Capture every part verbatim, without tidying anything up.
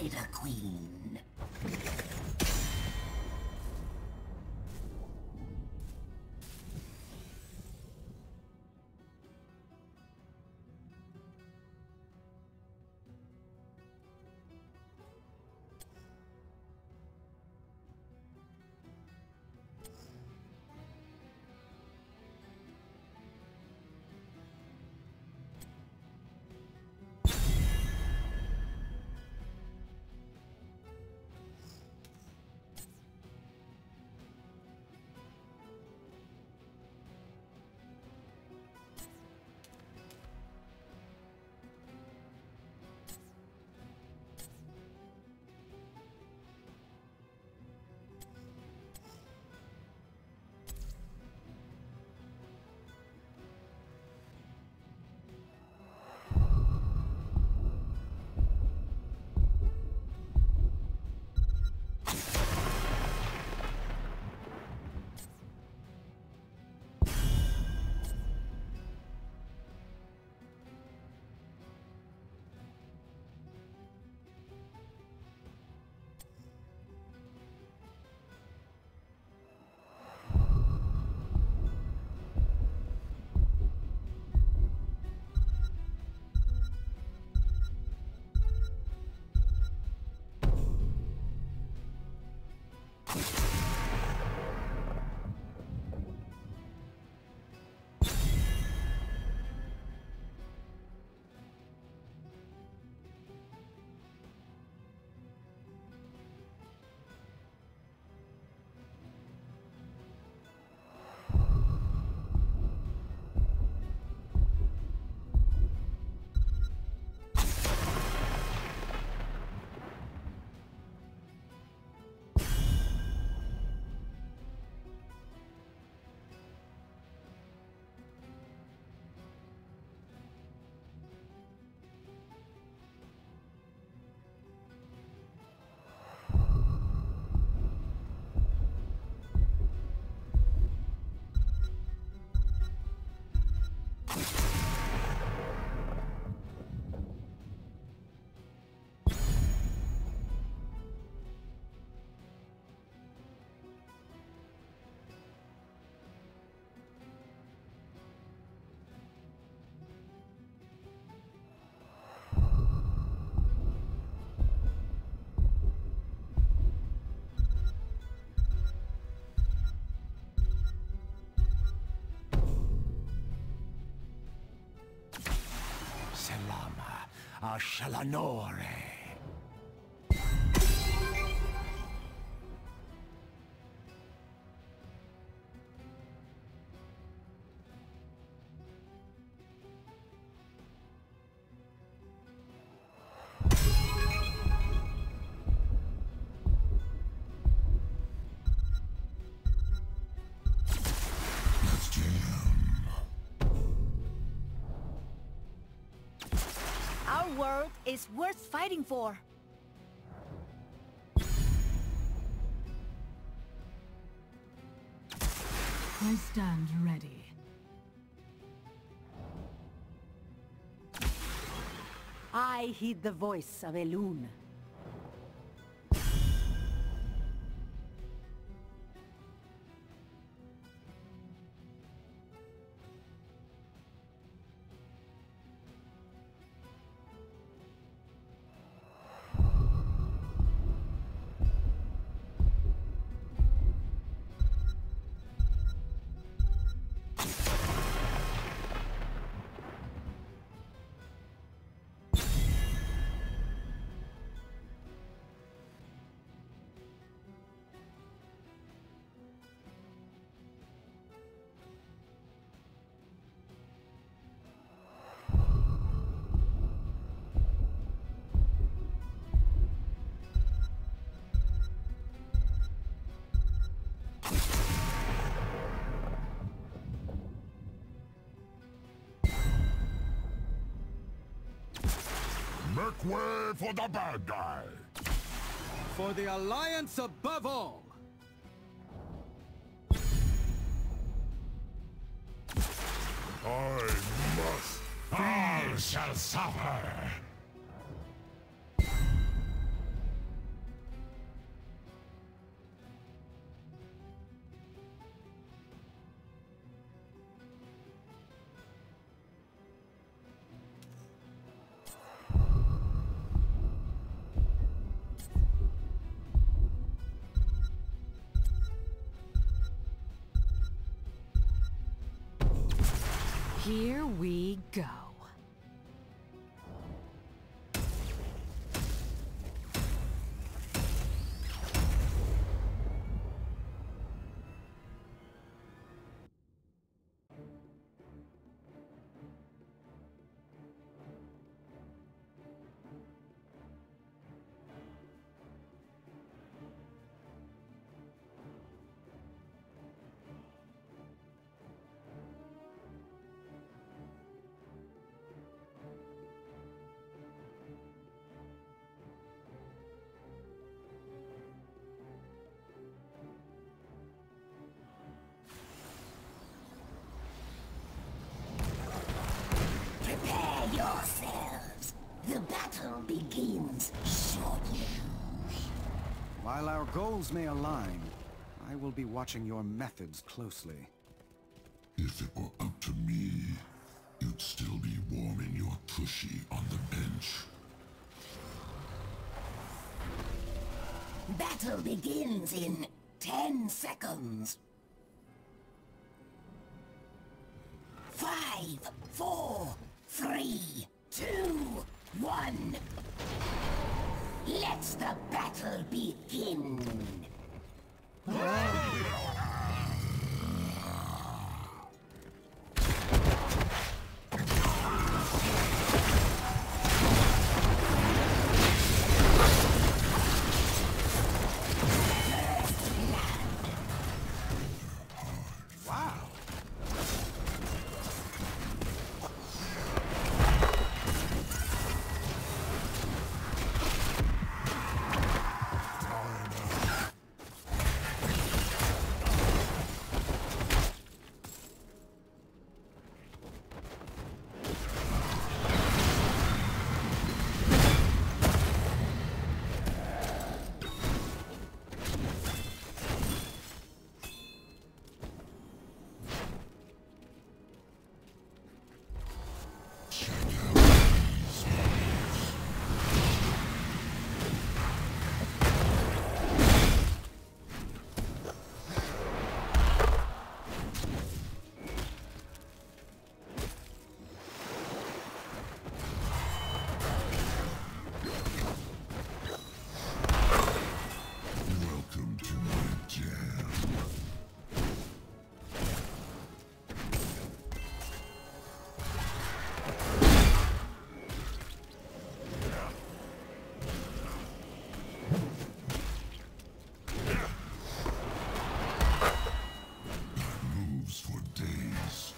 Spider Queen. Selama Ashalanore. Our world is worth fighting for. I stand ready. I heed the voice of Elune. Make way for the bad guy! For the Alliance above all! I must! All shall suffer! Here we go. Prepare yourselves. The battle begins shortly. While our goals may align, I will be watching your methods closely. If it were up to me, you'd still be warming your tushy on the bench. Battle begins in ten seconds. Five, four, three, two, one. Let the battle begin. Welcome to my jam. Moves for days.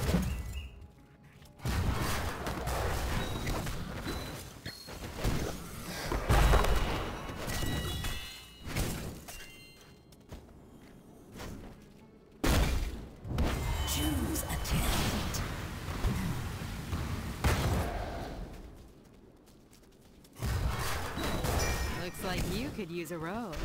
Choose a talent. Looks like you could use a robe.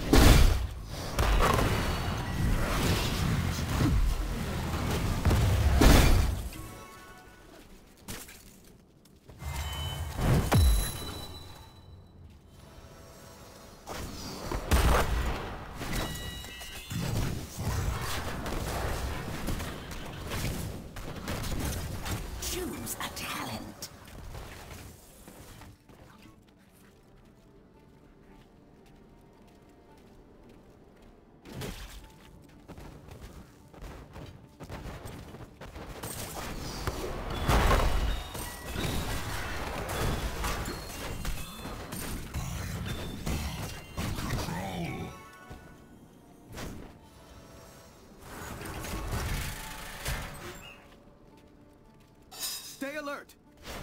Choose a talent. Stay alert!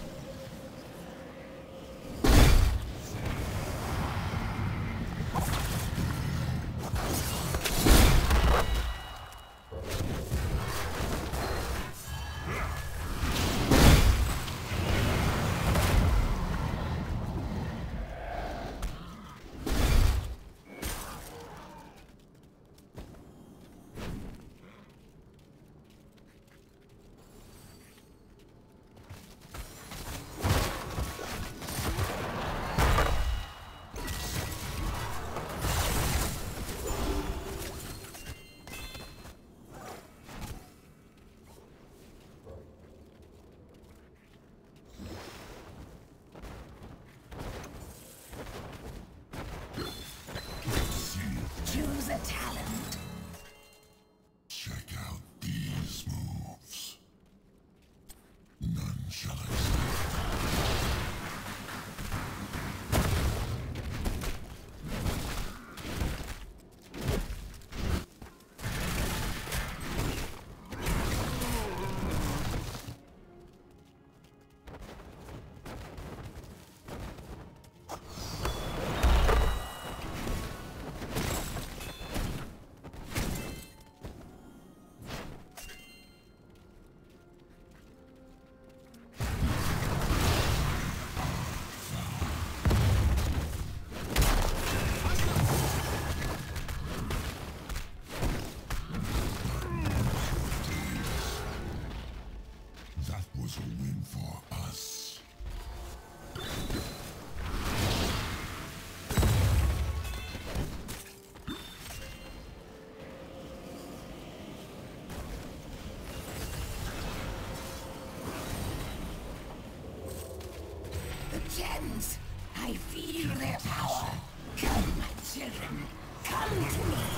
dragons! I feel their power! Come, my children! Come to me!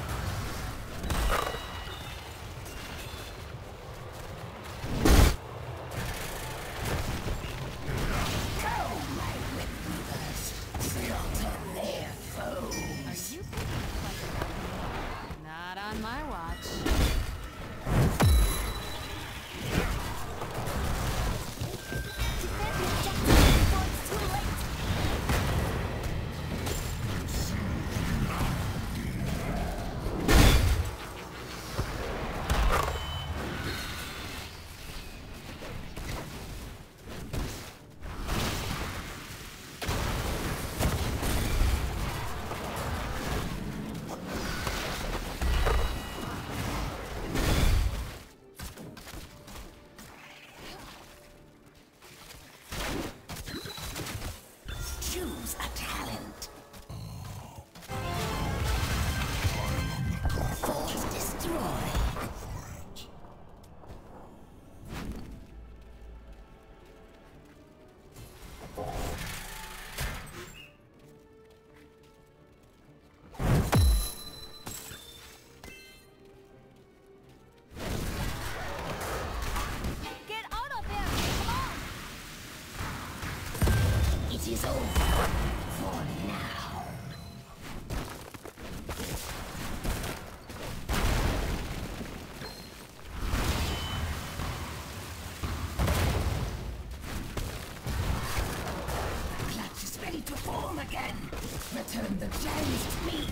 Go, my whip weavers! Slaughter their foes! Are you picking a fight about me? Not on my watch. Defend the objective before it's too late! Choose a talent. Force destroy. Get out of there! Come on! It is over for now. Clutch is ready to form again. Return the gems to me.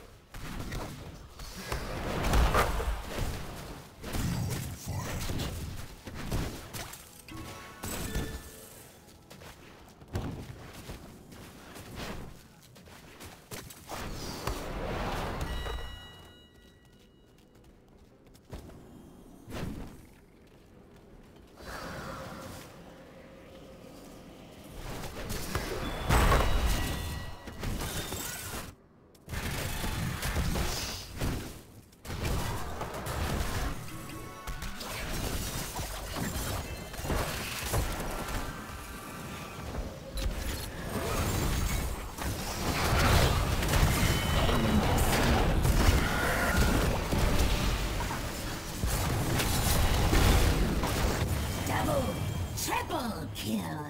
Double, triple kill.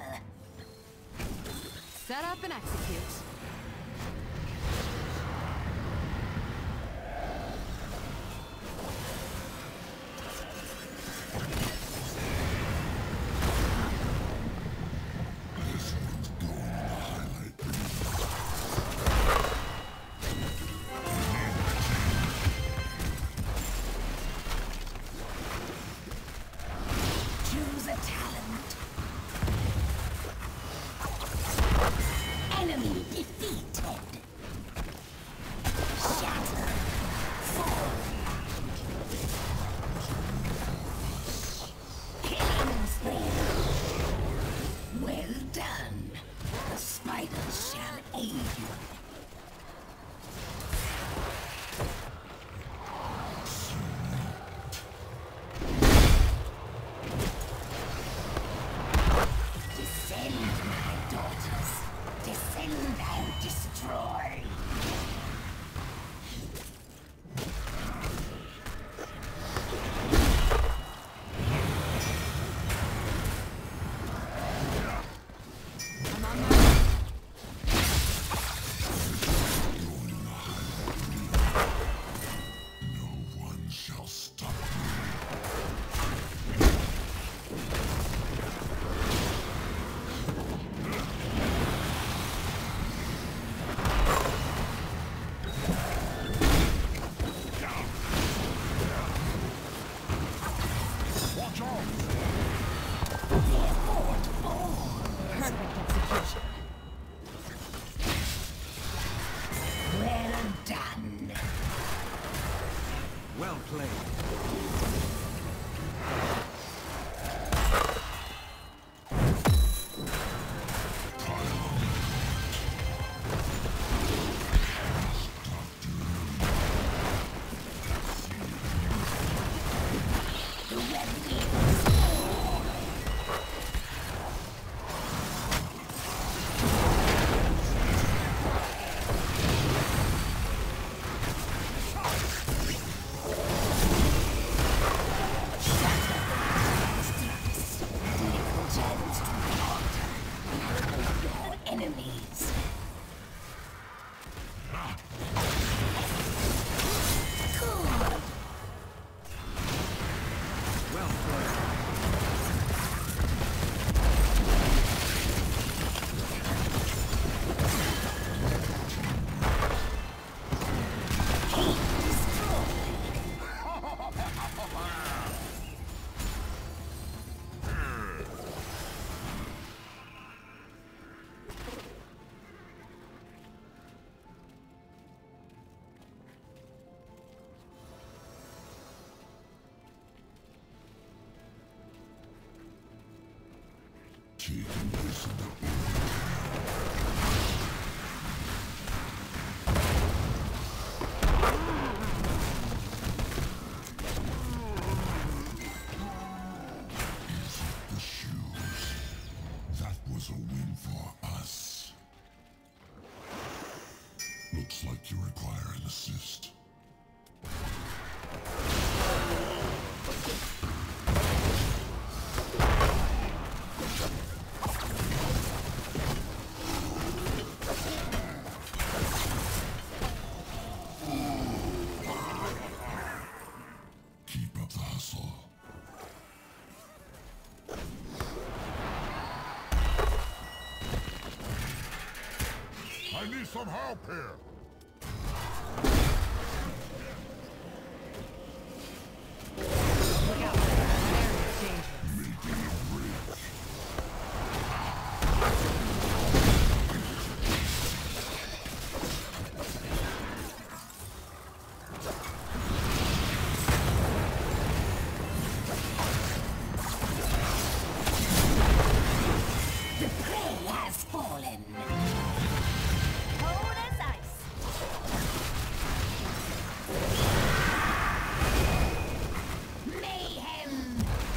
Set up and execute. Choose a talent. Enemy defeated. taking place in the the shoes. That was a win for us. Looks like you require an assist. Keep up the hustle. I need some help here. Look out. That area's dangerous. Making a break. The prey has fallen. Cold as ice. Mayhem.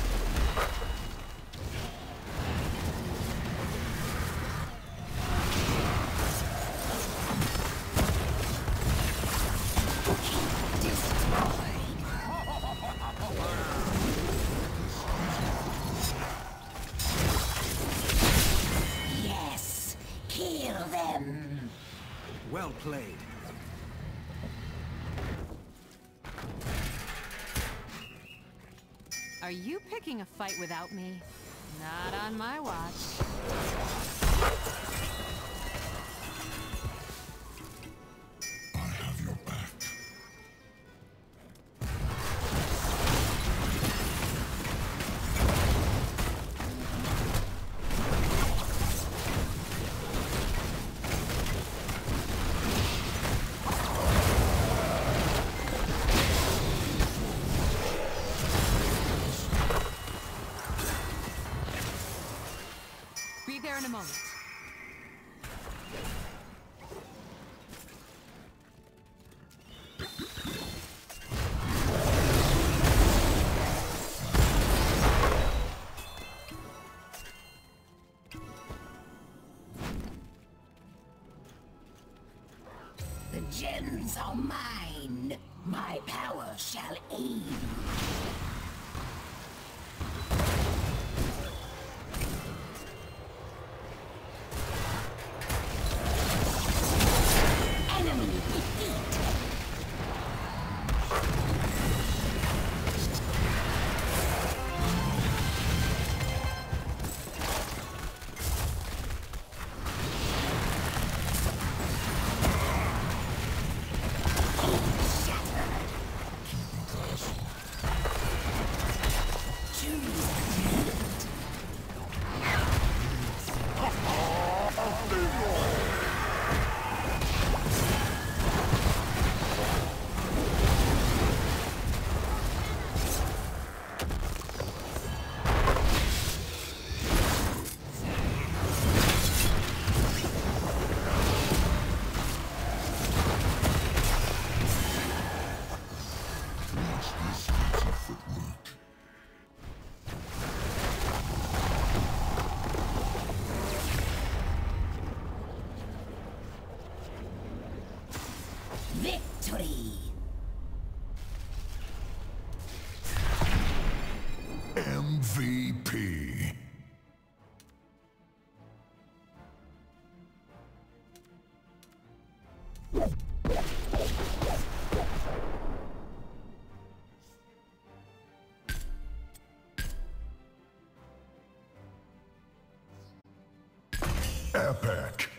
Yes, kill them. Well played. Are you picking a fight without me? Not on my watch. I have your back. Be there in a moment. The gems are mine. My power shall aid. Enemy defeat. Watch this fancy footwork. Victory. M V P. Epic.